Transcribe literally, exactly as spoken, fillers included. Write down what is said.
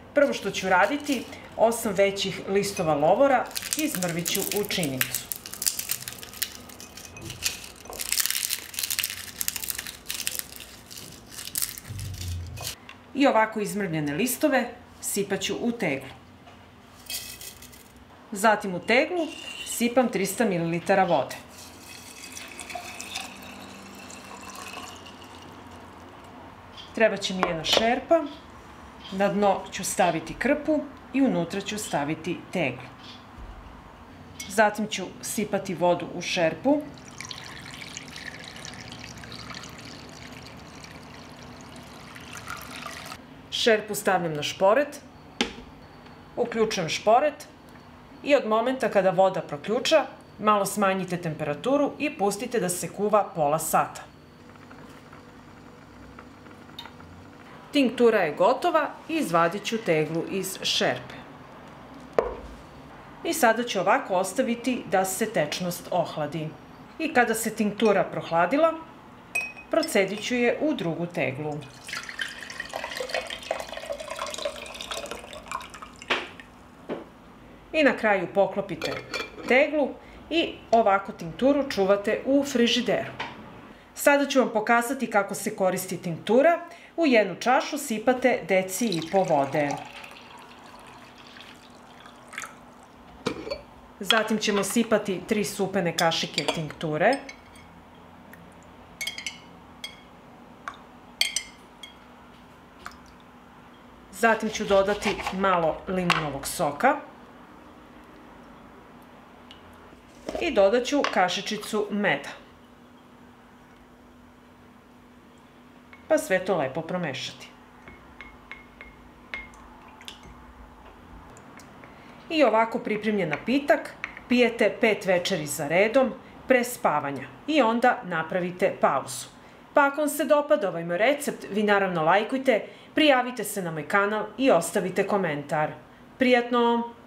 Prvo što ću raditi, osam većih listova lovora izmrvit ću u činicu. I ovako izmrvljene listove sipat ću u teglu. Zatim u teglu sipam trista mililitara vode. Treba će mi jedna šerpa, na dno ću staviti krpu i unutra ću staviti teglu. Zatim ću sipati vodu u šerpu. Šerpu stavljam na šporet, uključujem šporet i od momenta kada voda proključa, malo smanjite temperaturu i pustite da se kuva pola sata. Tinktura je gotova i izvadit ću teglu iz šerpe. I sada ću ovako ostaviti da se tečnost ohladi. I kada se tinktura prohladila, procedit ću je u drugu teglu. I na kraju poklopite teglu i ovako tinkturu čuvate u frižideru. Sada ću vam pokazati kako se koristi tinktura. U jednu čašu sipate deci i po vode. Zatim ćemo sipati tri supene kašike tinkture. Zatim ću dodati malo limunovog soka. I dodat ću kašičicu meda. Pa sve to lepo promešati. I ovako pripremljen napitak pijete pet večeri za redom pre spavanja i onda napravite pauzu. Pa ako vam se dopada ovaj moj recept, vi naravno lajkujte, prijavite se na moj kanal i ostavite komentar. Prijatno!